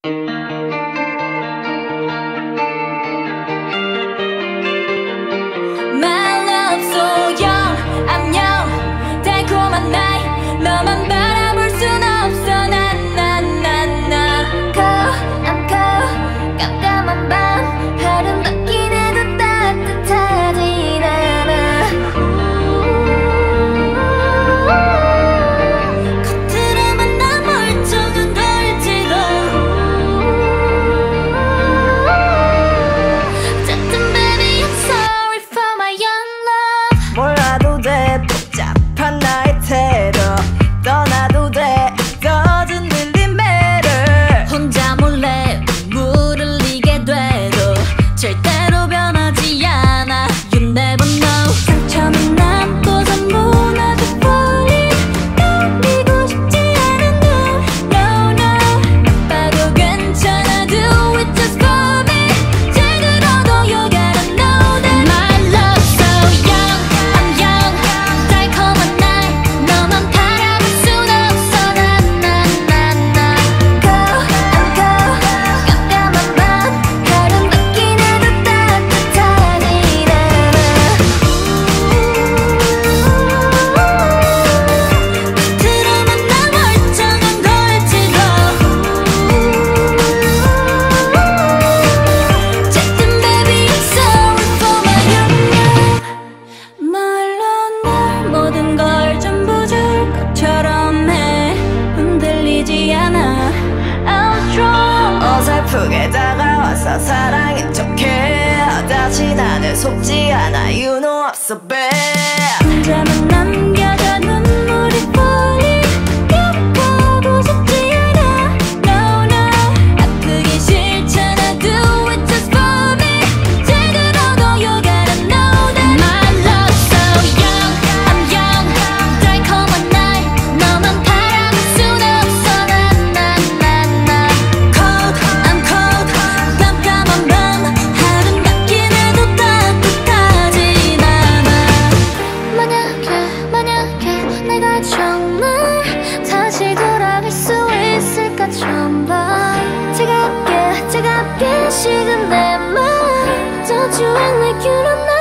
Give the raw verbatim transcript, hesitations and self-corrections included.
몰라도 돼 복잡한 나의 태도 떠나도 돼 doesn't really matter 혼자 몰래 눈물을 흘리게 돼도 절대로 변하지 않아 You never know 상처는 남고서 무너져 falling 버리고 싶지 않은 널 No no 나빠도 괜찮아 Do it just for me 잘 들어도 You gotta know that My love so young I'm young 달콤한 날 너만 바라볼 순 없어 나나나나 Go I'm go 깜깜한 밤 아름답긴 해도 따뜻하지 않아 겉으로만 나 멀쩡한 걸지도 어쨌든 baby I'm sorry for my young love 말로 날 모든 걸 전부 줄 것처럼 해 흔들리지 않아 I'm strong 어설프게 다가와서 사랑인 척해 다시 나는 속지 않아 You know I'm so bad 혼자만 남겨져 눈물이 falling 겪어보고 싶지 않아 No no 아프기 싫잖아 Do it just for me 잘 들어도 You gotta know that My love so young I'm young 달콤한 날 너만 바라볼 순 없어 나나나나 Cold I'm cold 깜깜한 밤 아름답긴 해도 따뜻하진 않아 만약에 만약에 내가 정말 다시 돌아갈 수 있을까 처음 봐 차갑게 차갑게 식은 내 맘 Don't you act like you don't know